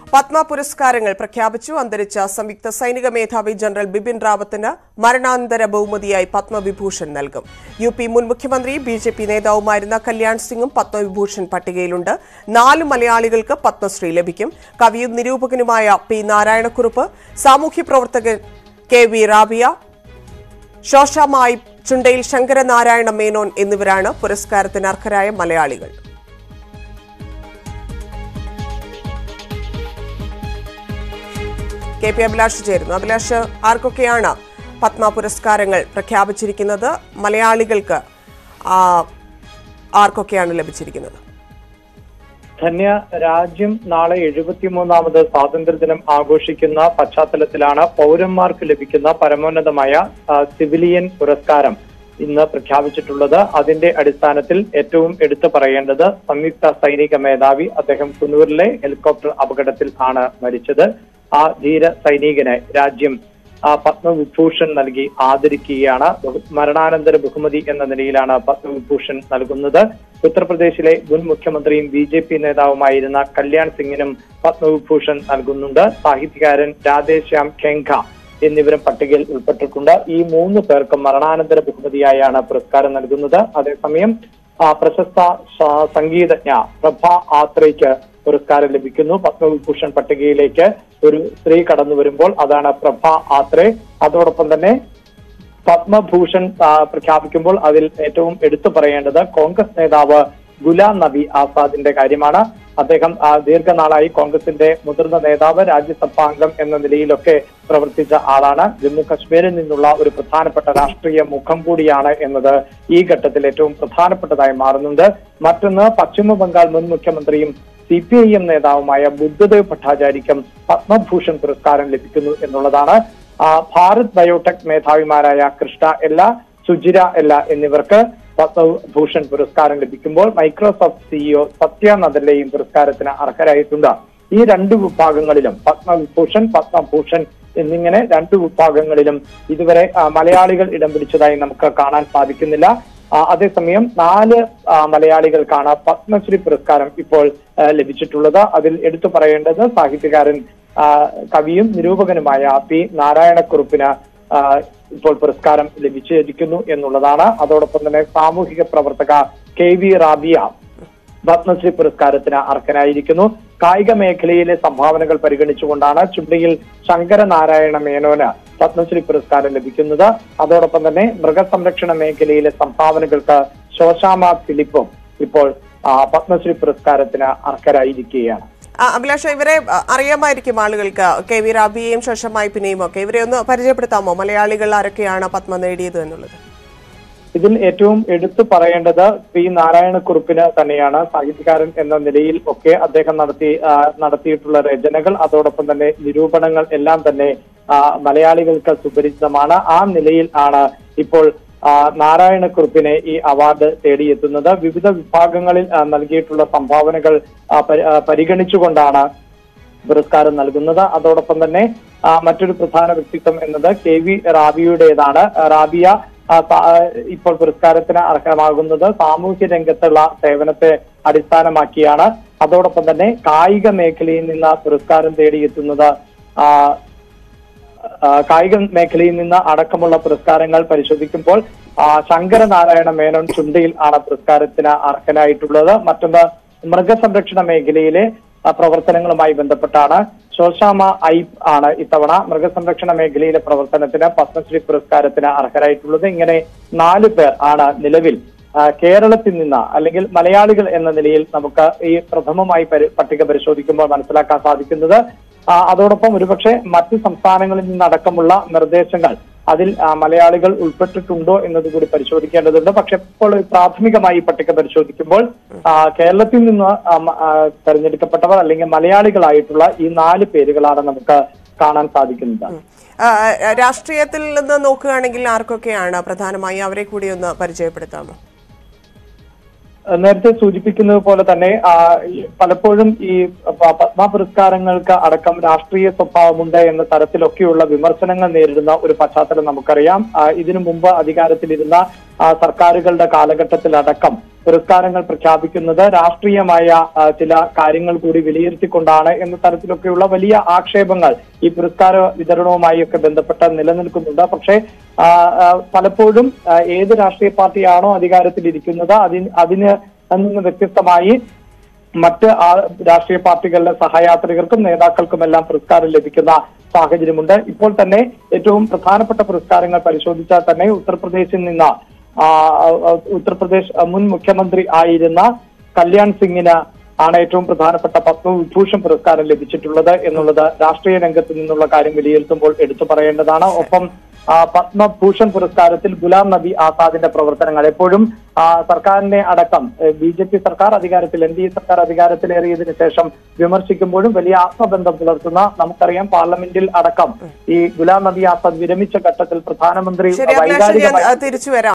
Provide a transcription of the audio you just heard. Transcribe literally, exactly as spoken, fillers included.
പത്മ പുരസ്കാരങ്ങൾ പ്രഖ്യാപിച്ചു. അന്തരിച്ച സംയുക്ത സൈനിക മേധാവി ജനറൽ ബിപിൻ റാവത്തിന് മരണാനന്തര ബഹുമതിയായി പത്മവിഭൂഷൺ നൽകും. യു പി മുൻ മുഖ്യമന്ത്രി ബി ജെ പി നേതാവുമായിരുന്ന കല്യാൺ സിംഗും പത്മവിഭൂഷൺ പട്ടികയിലുണ്ട്. നാല് മലയാളികൾക്ക് പത്മശ്രീ ലഭിക്കും. കവിയും നിരൂപകനുമായ പി നാരായണക്കുറുപ്പ്, സാമൂഹ്യ പ്രവർത്തകൻ കെ വി റാബിയ, ശോഷാമായി ചുണ്ടയിൽ ശങ്കരനാരായണ മേനോൻ എന്നിവരാണ് പുരസ്കാരത്തിന് അർഹരായ മലയാളികൾ. കെ പി അഭിലാഷ് ചേരുന്നു. അഭിലാഷ്, ആർക്കൊക്കെയാണ് പത്മ പുരസ്കാരങ്ങൾ പ്രഖ്യാപിച്ചിരിക്കുന്നത്? മലയാളികൾക്ക് ആർക്കൊക്കെയാണ് ലഭിച്ചിരിക്കുന്നത്? ധന്യ, രാജ്യം നാളെ എഴുപത്തിമൂന്നാമത് സ്വാതന്ത്ര്യദിനം ആഘോഷിക്കുന്ന പശ്ചാത്തലത്തിലാണ് പൗരന്മാർക്ക് ലഭിക്കുന്ന പരമോന്നതമായ സിവിലിയൻ പുരസ്കാരം ഇന്ന് പ്രഖ്യാപിച്ചിട്ടുള്ളത്. അതിന്റെ അടിസ്ഥാനത്തിൽ ഏറ്റവും എടുത്തു പറയേണ്ടത് സംയുക്ത സൈനിക മേധാവി അദ്ദേഹം കുന്നൂരിലെ ഹെലികോപ്റ്റർ അപകടത്തിൽ ആണ് മരിച്ചത്. ആ ധീര സൈനികനെ രാജ്യം പത്മവിഭൂഷൺ നൽകി ആദരിക്കുകയാണ്. മരണാനന്തര ബഹുമതി എന്ന നിലയിലാണ് പത്മവിഭൂഷൺ നൽകുന്നത്. ഉത്തർപ്രദേശിലെ മുൻ മുഖ്യമന്ത്രിയും B J P നേതാവുമായിരുന്ന Kalyan സിംഗിനും Padma Vibhushan നൽകുന്നുണ്ട്. സാഹിത്യകാരൻ രാധേശ്യാം ഖേങ്ക എന്നിവരും പട്ടികയിൽ ഉൾപ്പെട്ടിട്ടുണ്ട്. ഈ മൂന്ന് പേർക്കും മരണാനന്തര ബഹുമതിയായാണ് പുരസ്കാരം നൽകുന്നത്. അതേസമയം പ്രശസ്ത സംഗീതജ്ഞ പ്രഭ ആത്രയ്ക്ക് പുരസ്കാരം ലഭിക്കുന്നു. പത്മവിഭൂഷൺ പട്ടികയിലേക്ക് ഒരു സ്ത്രീ കടന്നു വരുമ്പോൾ അതാണ് പ്രഭ ആത്രേ. അതോടൊപ്പം തന്നെ പത്മഭൂഷൺ പ്രഖ്യാപിക്കുമ്പോൾ അതിൽ ഏറ്റവും എടുത്തു പറയേണ്ടത് കോൺഗ്രസ് നേതാവ് ഗുലാം നബി ആസാദിന്റെ കാര്യമാണ്. അദ്ദേഹം ദീർഘനാളായി കോൺഗ്രസിന്റെ മുതിർന്ന നേതാവ്, രാജ്യസഭാംഗം എന്ന നിലയിലൊക്കെ പ്രവർത്തിച്ച ആളാണ്. ജമ്മു കശ്മീരിൽ നിന്നുള്ള ഒരു പ്രധാനപ്പെട്ട രാഷ്ട്രീയ മുഖം കൂടിയാണ് എന്നത് ഈ ഘട്ടത്തിൽ ഏറ്റവും പ്രധാനപ്പെട്ടതായി മാറുന്നുണ്ട്. മറ്റൊന്ന്, പശ്ചിമ ബംഗാൾ മുൻ മുഖ്യമന്ത്രിയും സി പി ഐ എം നേതാവുമായ ബുദ്ധദേവ് ഭട്ടാചാര്യയ്ക്കും പത്മഭൂഷൺ പുരസ്കാരം ലഭിക്കുന്നു എന്നുള്ളതാണ്. ഭാരത് ബയോടെക് മേധാവിമാരായ കൃഷ്ണ എല്ല, സുജിര എല്ല എന്നിവർക്ക് പത്മഭൂഷൺ പുരസ്കാരം ലഭിക്കുമ്പോൾ മൈക്രോസോഫ്റ്റ് സിഇഒ സത്യ നദല്ലയും പുരസ്കാരത്തിന് അർഹരായിട്ടുണ്ട്. ഈ രണ്ട് വിഭാഗങ്ങളിലും പത്മവിഭൂഷൺ, പത്മഭൂഷൺ എന്നിങ്ങനെ രണ്ട് വിഭാഗങ്ങളിലും ഇതുവരെ മലയാളികൾ ഇടം പിടിച്ചതായി നമുക്ക് കാണാൻ സാധിക്കുന്നില്ല. അതേസമയം നാല് മലയാളികൾക്കാണ് പത്മശ്രീ പുരസ്കാരം ഇപ്പോൾ ലഭിച്ചിട്ടുള്ളത്. അതിൽ എടുത്തു പറയേണ്ടത് സാഹിത്യകാരൻ കവിയും നിരൂപകനുമായ പി നാരായണക്കുറുപ്പിന് ഇപ്പോൾ പുരസ്കാരം ലഭിച്ചിരിക്കുന്നു എന്നുള്ളതാണ്. അതോടൊപ്പം തന്നെ സാമൂഹിക പ്രവർത്തക കെ വി റാബിയ പത്മശ്രീ പുരസ്കാരത്തിന് അർഹനായിരിക്കുന്നു. കായിക മേഖലയിലെ സംഭാവനകൾ പരിഗണിച്ചുകൊണ്ടാണ് ചുണ്ടിയിൽ ശങ്കരനാരായണ മേനോന് പത്മശ്രീ പുരസ്കാരം ലഭിക്കുന്നത്. അതോടൊപ്പം തന്നെ മൃഗസംരക്ഷണ മേഖലയിലെ സംഭാവനകൾക്ക് ശോശാമ ഫിലിപ്പും ഇപ്പോൾ പത്മശ്രീ പുരസ്കാരത്തിന് അർഹരായിരിക്കുകയാണ്. അഭിലാഷ, ഇവരെ അറിയാമായിരിക്കും ആളുകൾക്ക്, കെ വി റാബിയെയും ശോശാമായി പിന്നെയും ഒക്കെ. ഇവരെ ഒന്ന് പരിചയപ്പെടുത്താമോ? മലയാളികൾ ആരൊക്കെയാണ് പത്മ നേടിയത് എന്നുള്ളത്? ഇതിൽ ഏറ്റവും എടുത്തു പറയേണ്ടത് പി നാരായണക്കുറുപ്പിന് തന്നെയാണ്. സാഹിത്യകാരൻ എന്ന നിലയിൽ ഒക്കെ അദ്ദേഹം നടത്തി നടത്തിയിട്ടുള്ള രചനകൾ, അതോടൊപ്പം തന്നെ നിരൂപണങ്ങൾ എല്ലാം തന്നെ മലയാളികൾക്ക് സുപരിചിതമാണ്. ആ നിലയിൽ ആണ് ഇപ്പോൾ നാരായണക്കുറുപ്പിനെ ഈ അവാർഡ് തേടിയെത്തുന്നത്. വിവിധ വിഭാഗങ്ങളിൽ നൽകിയിട്ടുള്ള സംഭാവനകൾ പരിഗണിച്ചുകൊണ്ടാണ് പുരസ്കാരം നൽകുന്നത്. അതോടൊപ്പം തന്നെ മറ്റൊരു പ്രധാന വ്യക്തിത്വം എന്നത് കെ വി റാബിയുടേതാണ്. റാബിയ ഇപ്പോൾ പുരസ്കാരത്തിന് അർഹമാകുന്നത് സാമൂഹ്യ രംഗത്തുള്ള സേവനത്തെ അടിസ്ഥാനമാക്കിയാണ്. അതോടൊപ്പം തന്നെ കായിക മേഖലയിൽ നിന്ന് പുരസ്കാരം തേടിയെത്തുന്നത് കായിക മേഖലയിൽ നിന്ന് അടക്കമുള്ള പുരസ്കാരങ്ങൾ പരിശോധിക്കുമ്പോൾ ശങ്കരനാരായണ മേനോൻ ചുണ്ടയിൽ ആണ് പുരസ്കാരത്തിന് അർഹനായിട്ടുള്ളത്. മറ്റൊന്ന്, മൃഗസംരക്ഷണ മേഖലയിലെ പ്രവർത്തനങ്ങളുമായി ബന്ധപ്പെട്ടാണ് ശോശാമ ഐബ് ആണ് ഇത്തവണ മൃഗസംരക്ഷണ മേഖലയിലെ പ്രവർത്തനത്തിന് പത്മശ്രീ പുരസ്കാരത്തിന് അർഹരായിട്ടുള്ളത്. ഇങ്ങനെ നാല് പേർ ആണ് നിലവിൽ കേരളത്തിൽ നിന്ന് അല്ലെങ്കിൽ മലയാളികൾ എന്ന നിലയിൽ നമുക്ക് ഈ പ്രഥമമായി പട്ടിക പരിശോധിക്കുമ്പോൾ മനസ്സിലാക്കാൻ സാധിക്കുന്നത്. അതോടൊപ്പം ഒരുപക്ഷെ മറ്റ് സംസ്ഥാനങ്ങളിൽ നിന്നടക്കമുള്ള നിർദ്ദേശങ്ങൾ അതിൽ മലയാളികൾ ഉൾപ്പെട്ടിട്ടുണ്ടോ എന്നതുകൂടി പരിശോധിക്കേണ്ടതുണ്ട്. പക്ഷെ ഇപ്പോൾ പ്രാഥമികമായി പട്ടിക പരിശോധിക്കുമ്പോൾ കേരളത്തിൽ നിന്ന് തെരഞ്ഞെടുക്കപ്പെട്ടവർ അല്ലെങ്കിൽ മലയാളികളായിട്ടുള്ള ഈ നാല് പേരുകളാണ് നമുക്ക് കാണാൻ സാധിക്കുന്നത്. രാഷ്ട്രീയത്തിൽ നിന്ന് നോക്കുകയാണെങ്കിൽ ആർക്കൊക്കെയാണ് പ്രധാനമായി? അവരെ കൂടി ഒന്ന് പരിചയപ്പെടുത്താമോ? നേരത്തെ സൂചിപ്പിക്കുന്നത് പോലെ തന്നെ പലപ്പോഴും ഈ പത്മ പുരസ്കാരങ്ങൾക്ക് അടക്കം രാഷ്ട്രീയ സ്വഭാവമുണ്ട് എന്ന തരത്തിലൊക്കെയുള്ള വിമർശനങ്ങൾ നേരിടുന്ന ഒരു പശ്ചാത്തലം നമുക്കറിയാം. ഇതിനു മുമ്പ് അധികാരത്തിലിരുന്ന സർക്കാരുകളുടെ കാലഘട്ടത്തിലടക്കം പുരസ്കാരങ്ങൾ പ്രഖ്യാപിക്കുന്നത് രാഷ്ട്രീയമായ ചില കാര്യങ്ങൾ കൂടി വിലയിരുത്തിക്കൊണ്ടാണ് എന്ന തരത്തിലൊക്കെയുള്ള വലിയ ആക്ഷേപങ്ങൾ ഈ പുരസ്കാര വിതരണവുമായി ഒക്കെ ബന്ധപ്പെട്ട് നിലനിൽക്കുന്നുണ്ട്. പക്ഷേ പലപ്പോഴും ഏത് രാഷ്ട്രീയ പാർട്ടിയാണോ അധികാരത്തിലിരിക്കുന്നത് അതിന് അതിന് നിന്ന് വ്യത്യസ്തമായി മറ്റ് രാഷ്ട്രീയ പാർട്ടികളുടെ സഹയാത്രികർക്കും നേതാക്കൾക്കുമെല്ലാം പുരസ്കാരം ലഭിക്കുന്ന സാഹചര്യമുണ്ട്. ഇപ്പോൾ തന്നെ ഏറ്റവും പ്രധാനപ്പെട്ട പുരസ്കാരങ്ങൾ പരിശോധിച്ചാൽ തന്നെ ഉത്തർപ്രദേശിൽ നിന്ന് ഉത്തർപ്രദേശ് മുൻ മുഖ്യമന്ത്രി ആയിരുന്ന കല്യാൺ സിംഗിന് ആണ് ഏറ്റവും പ്രധാനപ്പെട്ട പത്മവിഭൂഷൺ പുരസ്കാരം ലഭിച്ചിട്ടുള്ളത് എന്നുള്ളത് രാഷ്ട്രീയ രംഗത്ത് നിന്നുള്ള കാര്യം വിലയിരുത്തുമ്പോൾ എടുത്തു പറയേണ്ടതാണ്. ഒപ്പം പത്മഭൂഷൺ പുരസ്കാരത്തിൽ ഗുലാം നബി ആസാദിന്റെ പ്രവർത്തനങ്ങൾ എപ്പോഴും സർക്കാരിനെ അടക്കം ബി ജെ പി സർക്കാർ അധികാരത്തിൽ എൻ ഡി എ സർക്കാർ അധികാരത്തിലേറിയതിനു ശേഷം വിമർശിക്കുമ്പോഴും വലിയ ആത്മബന്ധം പുലർത്തുന്ന നമുക്കറിയാം പാർലമെന്റിൽ അടക്കം ഈ ഗുലാം നബി ആസാദ് വിരമിച്ച ഘട്ടത്തിൽ പ്രധാനമന്ത്രി വൈകാരിക